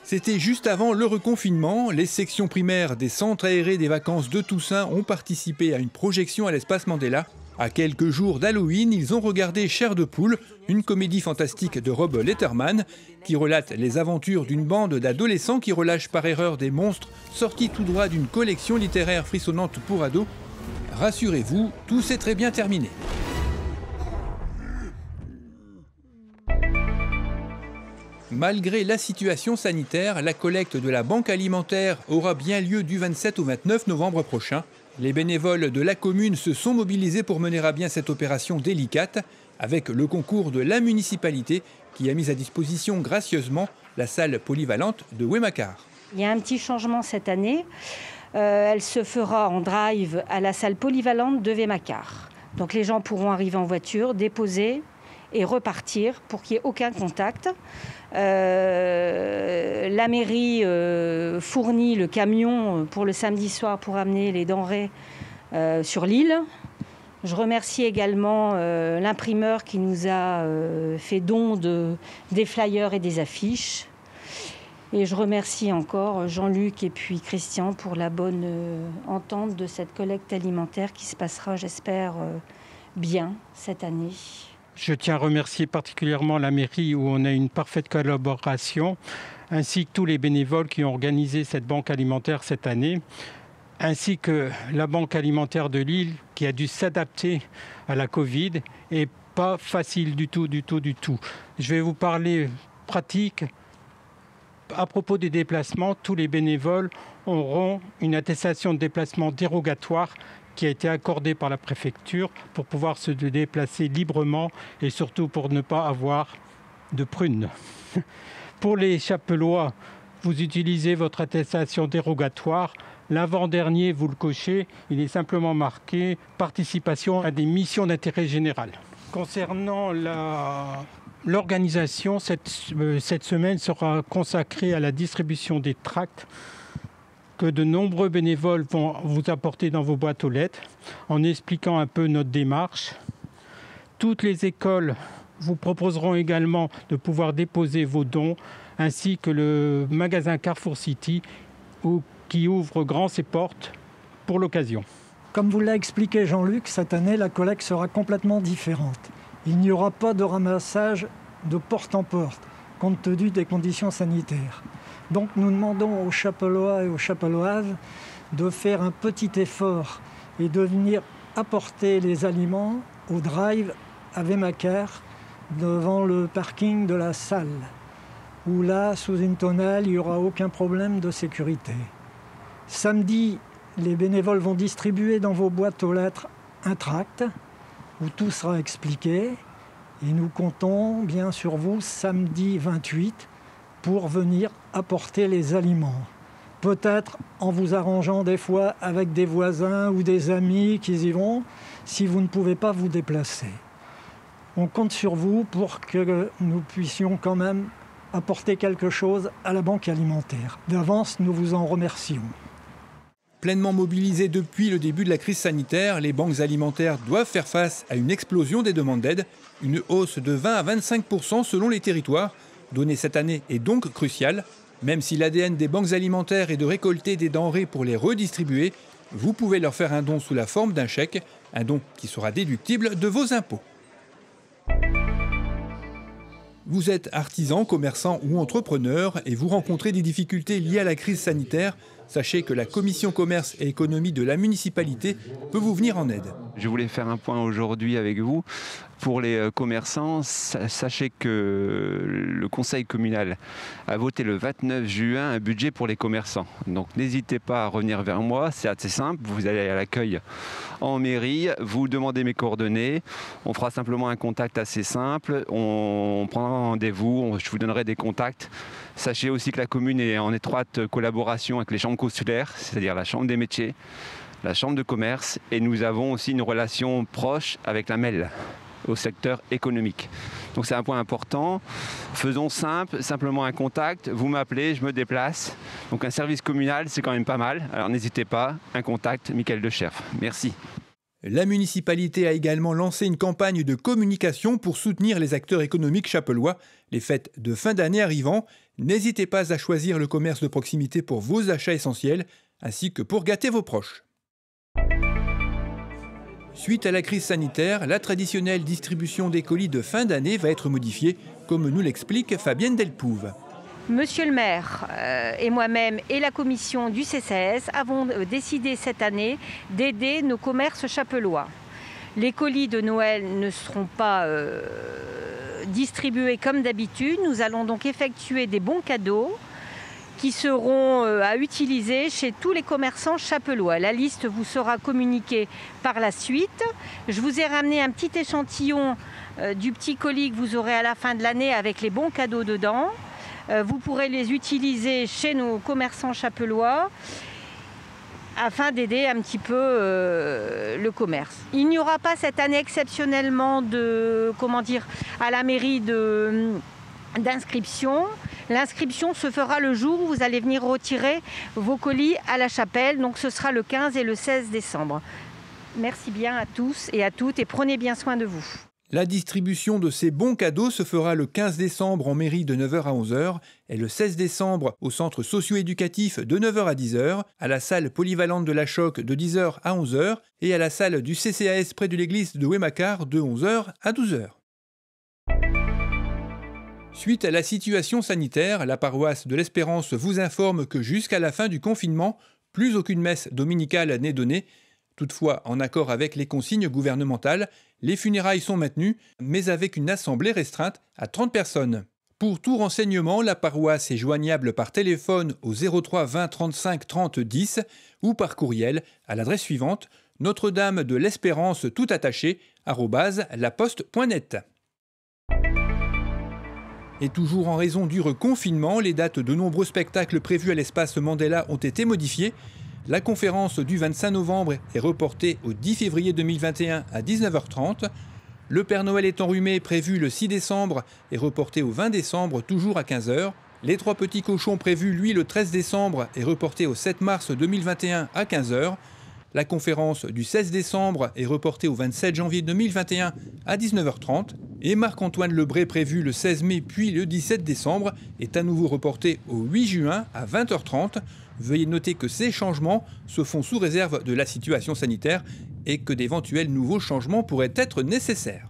C'était juste avant le reconfinement. Les sections primaires des centres aérés des vacances de Toussaint ont participé à une projection à l'espace Mandela. À quelques jours d'Halloween, ils ont regardé Chair de poule, une comédie fantastique de Rob Letterman qui relate les aventures d'une bande d'adolescents qui relâchent par erreur des monstres sortis tout droit d'une collection littéraire frissonnante pour ados. Rassurez-vous, tout s'est très bien terminé. Malgré la situation sanitaire, la collecte de la banque alimentaire aura bien lieu du 27 au 29 novembre prochain. Les bénévoles de la commune se sont mobilisés pour mener à bien cette opération délicate, avec le concours de la municipalité qui a mis à disposition gracieusement la salle polyvalente de Wemacar. Il y a un petit changement cette année. Elle se fera en drive à la salle polyvalente de Wemacar. Donc les gens pourront arriver en voiture, déposer et repartir pour qu'il n'y ait aucun contact. La mairie fournit le camion pour le samedi soir pour amener les denrées sur l'île. Je remercie également l'imprimeur qui nous a fait don des flyers et des affiches. Et je remercie encore Jean-Luc et puis Christian pour la bonne entente de cette collecte alimentaire qui se passera, j'espère, bien cette année. Je tiens à remercier particulièrement la mairie où on a une parfaite collaboration, ainsi que tous les bénévoles qui ont organisé cette banque alimentaire cette année, ainsi que la banque alimentaire de Lille qui a dû s'adapter à la Covid et pas facile du tout. Je vais vous parler pratique. À propos des déplacements, tous les bénévoles auront une attestation de déplacement dérogatoire qui a été accordée par la préfecture pour pouvoir se déplacer librement et surtout pour ne pas avoir de prunes. Pour les Chapellois, vous utilisez votre attestation dérogatoire. L'avant-dernier, vous le cochez, il est simplement marqué « Participation à des missions d'intérêt général ». Concernant l'organisation, cette semaine sera consacrée à la distribution des tracts que de nombreux bénévoles vont vous apporter dans vos boîtes aux lettres en expliquant un peu notre démarche. Toutes les écoles vous proposeront également de pouvoir déposer vos dons, ainsi que le magasin Carrefour City qui ouvre grand ses portes pour l'occasion. Comme vous l'a expliqué Jean-Luc, cette année, la collecte sera complètement différente. Il n'y aura pas de ramassage de porte en porte, compte tenu des conditions sanitaires. Donc nous demandons aux Chapellois et aux Chapelloises de faire un petit effort et de venir apporter les aliments au drive à Wemacar devant le parking de la salle, où là, sous une tonnelle, il n'y aura aucun problème de sécurité. Samedi, les bénévoles vont distribuer dans vos boîtes aux lettres un tract où tout sera expliqué et nous comptons bien sur vous samedi 28 pour venir apporter les aliments. Peut-être en vous arrangeant des fois avec des voisins ou des amis qui y vont, si vous ne pouvez pas vous déplacer. On compte sur vous pour que nous puissions quand même apporter quelque chose à la banque alimentaire. D'avance, nous vous en remercions. Pleinement mobilisées depuis le début de la crise sanitaire, les banques alimentaires doivent faire face à une explosion des demandes d'aide, une hausse de 20 à 25% selon les territoires. Donner cette année est donc crucial. Même si l'ADN des banques alimentaires est de récolter des denrées pour les redistribuer, vous pouvez leur faire un don sous la forme d'un chèque, un don qui sera déductible de vos impôts. Vous êtes artisan, commerçant ou entrepreneur et vous rencontrez des difficultés liées à la crise sanitaire. Sachez que la commission commerce et économie de la municipalité peut vous venir en aide. Je voulais faire un point aujourd'hui avec vous. Pour les commerçants, sachez que le conseil communal a voté le 29 juin un budget pour les commerçants. Donc n'hésitez pas à revenir vers moi, c'est assez simple. Vous allez à l'accueil en mairie, vous demandez mes coordonnées. On fera simplement un contact assez simple. On prendra rendez-vous, je vous donnerai des contacts. Sachez aussi que la commune est en étroite collaboration avec les chambres consulaires, c'est-à-dire la chambre des métiers, la chambre de commerce, et nous avons aussi une relation proche avec la MEL au secteur économique. Donc c'est un point important. Faisons simple, simplement un contact, vous m'appelez, je me déplace. Donc un service communal, c'est quand même pas mal. Alors n'hésitez pas, un contact, Michael Decherf. Merci. La municipalité a également lancé une campagne de communication pour soutenir les acteurs économiques chapellois. Les fêtes de fin d'année arrivant, N'hésitez pas à choisir le commerce de proximité pour vos achats essentiels, ainsi que pour gâter vos proches. Suite à la crise sanitaire, la traditionnelle distribution des colis de fin d'année va être modifiée, comme nous l'explique Fabienne Delpouve. Monsieur le maire et moi-même et la commission du CCAS avons décidé cette année d'aider nos commerces chapellois. Les colis de Noël ne seront pas distribués comme d'habitude. Nous allons donc effectuer des bons cadeaux qui seront à utiliser chez tous les commerçants chapellois. La liste vous sera communiquée par la suite. Je vous ai ramené un petit échantillon du petit colis que vous aurez à la fin de l'année avec les bons cadeaux dedans. Vous pourrez les utiliser chez nos commerçants chapellois afin d'aider un petit peu le commerce. Il n'y aura pas cette année exceptionnellement à la mairie d'inscription. L'inscription se fera le jour où vous allez venir retirer vos colis à la chapelle. Donc ce sera le 15 et le 16 décembre. Merci bien à tous et à toutes et prenez bien soin de vous. La distribution de ces bons cadeaux se fera le 15 décembre en mairie de 9h à 11h et le 16 décembre au centre socio-éducatif de 9h à 10h, à la salle polyvalente de la Choc de 10h à 11h et à la salle du CCAS près de l'église de Wemacar de 11h à 12h. Suite à la situation sanitaire, la paroisse de l'Espérance vous informe que jusqu'à la fin du confinement, plus aucune messe dominicale n'est donnée. Toutefois, en accord avec les consignes gouvernementales, les funérailles sont maintenues, mais avec une assemblée restreinte à 30 personnes. Pour tout renseignement, la paroisse est joignable par téléphone au 03 20 35 30 10 ou par courriel à l'adresse suivante: Notre-Dame de l'Espérance tout attaché @laposte.net. Et toujours en raison du reconfinement, les dates de nombreux spectacles prévus à l'espace Mandela ont été modifiées. La conférence du 25 novembre est reportée au 10 février 2021 à 19h30. Le Père Noël est enrhumé, prévu le 6 décembre, est reporté au 20 décembre, toujours à 15h. Les Trois Petits Cochons, prévu lui le 13 décembre, est reporté au 7 mars 2021 à 15h. La conférence du 16 décembre est reportée au 27 janvier 2021 à 19h30. Et Marc-Antoine Lebré, prévu le 16 mai puis le 17 décembre, est à nouveau reporté au 8 juin à 20h30. Veuillez noter que ces changements se font sous réserve de la situation sanitaire et que d'éventuels nouveaux changements pourraient être nécessaires.